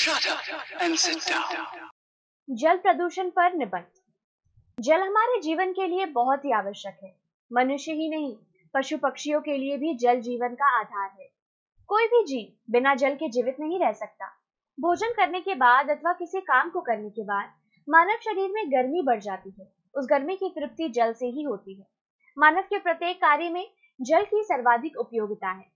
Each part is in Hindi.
Shut up and sit down. जल प्रदूषण पर निबंध। जल हमारे जीवन के लिए बहुत ही आवश्यक है। मनुष्य ही नहीं, पशु पक्षियों के लिए भी जल जीवन का आधार है। कोई भी जीव बिना जल के जीवित नहीं रह सकता। भोजन करने के बाद अथवा किसी काम को करने के बाद मानव शरीर में गर्मी बढ़ जाती है। उस गर्मी की तृप्ति जल से ही होती है। मानव के प्रत्येक कार्य में जल की सर्वाधिक उपयोगिता है।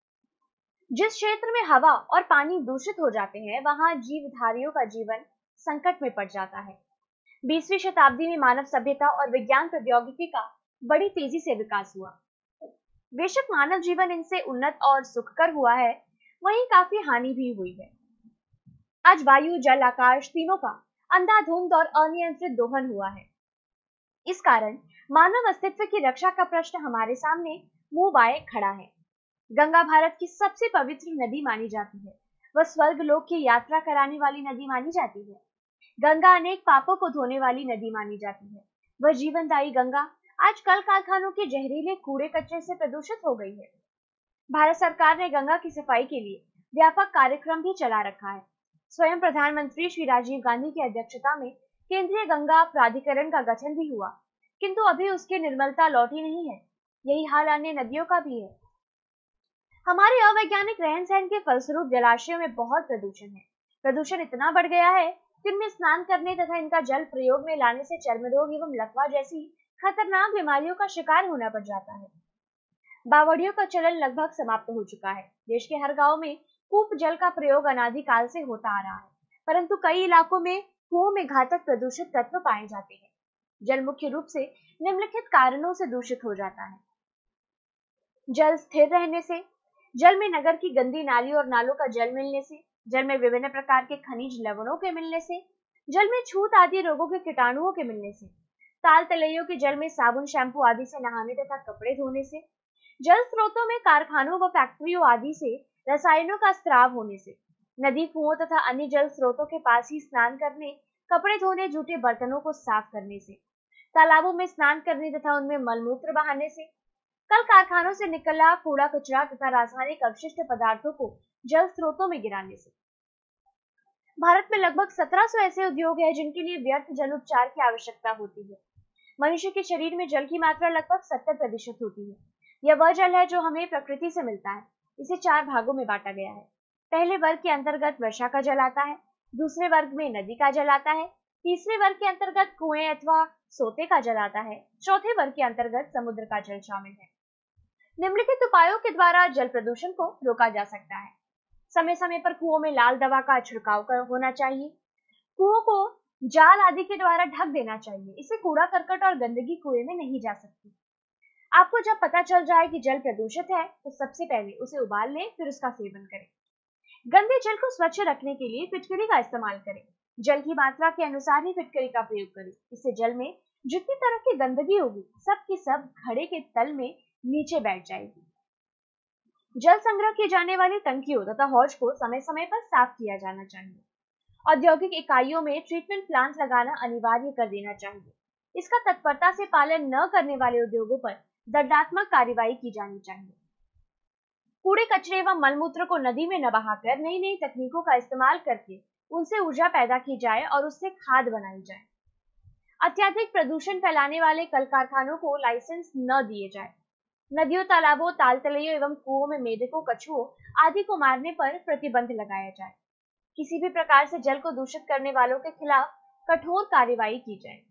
जिस क्षेत्र में हवा और पानी दूषित हो जाते हैं, वहां जीवधारियों का जीवन संकट में पड़ जाता है। 20वीं शताब्दी में मानव सभ्यता और विज्ञान प्रौद्योगिकी का बड़ी तेजी से विकास हुआ। बेशक मानव जीवन इनसे उन्नत और सुखकर हुआ है, वहीं काफी हानि भी हुई है। आज वायु, जल, आकाश तीनों का अंधाधुंध और अनियंत्रित दोहन हुआ है। इस कारण मानव अस्तित्व की रक्षा का प्रश्न हमारे सामने मुंह बाए खड़ा है। गंगा भारत की सबसे पवित्र नदी मानी जाती है। वह स्वर्ग लोक की यात्रा कराने वाली नदी मानी जाती है। गंगा अनेक पापों को धोने वाली नदी मानी जाती है। वह जीवनदायी गंगा आज कल कारखानों के जहरीले कूड़े कचरे से प्रदूषित हो गई है। भारत सरकार ने गंगा की सफाई के लिए व्यापक कार्यक्रम भी चला रखा है। स्वयं प्रधानमंत्री श्री राजीव गांधी की अध्यक्षता में केंद्रीय गंगा प्राधिकरण का गठन भी हुआ, किंतु अभी उसकी निर्मलता लौटी नहीं है। यही हाल अन्य नदियों का भी है। हमारे अवैज्ञानिक रहन सहन के फलस्वरूप जलाशयों में बहुत प्रदूषण है। प्रदूषण इतना बढ़ गया है कि उनमें स्नान करने तथा इनका जल प्रयोग में लाने से चर्म रोग एवं लकवा जैसी खतरनाक बीमारियों का शिकार होना पड़ जाता है। बावड़ियों का चलन लगभग समाप्त हो चुका है। देश के हर गांव में कूप जल का प्रयोग अनादिकाल से होता आ रहा है, परंतु कई इलाकों में कुओं में घातक प्रदूषित तत्व पाए जाते हैं। जल मुख्य रूप से निम्नलिखित कारणों से दूषित हो जाता है। जल स्थिर रहने से, जल में नगर की गंदी नाली और नालों का जल मिलने से, जल में विभिन्न प्रकार के खनिज लवणों के मिलने से, जल में छूत आदि रोगों के कीटाणुओं के मिलने से, ताल तलैयों के जल में साबुन, शैम्पू आदि से नहाने तथा कपड़े धोने से, जल स्रोतों में कारखानों व फैक्ट्रियों आदि से रसायनों का स्त्राव होने से, नदी, कुओं तथा अन्य जल स्रोतों के पास ही स्नान करने, कपड़े धोने, जूठे बर्तनों को साफ करने से, तालाबों में स्नान करने तथा उनमें मलमूत्र बहाने से, कल कारखानों से निकला कूड़ा कचरा तथा रासायनिक अवशिष्ट पदार्थों को जल स्रोतों में गिराने से। भारत में लगभग 1700 ऐसे उद्योग हैं जिनके लिए व्यर्थ जल उपचार की आवश्यकता होती है। मनुष्य के शरीर में जल की मात्रा लगभग 70% होती है। यह वह जल है जो हमें प्रकृति से मिलता है। इसे 4 भागों में बांटा गया है। पहले वर्ग के अंतर्गत वर्षा का जल आता है, दूसरे वर्ग में नदी का जल आता है, तीसरे वर्ग के अंतर्गत कुएं अथवा सोते का जल आता है, चौथे वर्ग के अंतर्गत समुद्र का जल शामिल है। निम्नलिखित उपायों के द्वारा जल प्रदूषण को रोका जा सकता है। समय समय पर कुओं में लाल दवा का छिड़काव होना चाहिए। कुओं को जाल आदि के द्वारा ढक देना चाहिए। इससे कूड़ा करकट और गंदगी कुएं में नहीं जा सकती। आपको जब पता चल जाए कि जल प्रदूषित है, तो सबसे पहले उसे उबाल लें, फिर उसका सेवन करें। गंदे जल को स्वच्छ रखने के लिए फिटकरी का इस्तेमाल करें। जल की मात्रा के अनुसार ही फिटकरी का प्रयोग करें। इससे जल में जितनी तरह की गंदगी होगी, सब की सब घड़े के तल में नीचे बैठ जाएगी। जल संग्रह किए जाने वाली टंकियों तथा हौज को समय समय पर साफ किया जाना चाहिए। औद्योगिक इकाइयों में ट्रीटमेंट प्लांट लगाना अनिवार्य कर देना चाहिए। इसका तत्परता से पालन न करने वाले उद्योगों पर दंडात्मक कार्रवाई की जानी चाहिए। कूड़े कचरे एवं मलमूत्र को नदी में न बहाकर नई नई तकनीकों का इस्तेमाल करके उनसे ऊर्जा पैदा की जाए और उससे खाद बनाई जाए। अत्यधिक प्रदूषण फैलाने वाले कल कारखानों को लाइसेंस न दिए जाए। नदियों, तालाबों, ताल तलैयों एवं कुओं में मेढकों, कछुओं आदि को मारने पर प्रतिबंध लगाया जाए। किसी भी प्रकार से जल को दूषित करने वालों के खिलाफ कठोर कार्रवाई की जाए।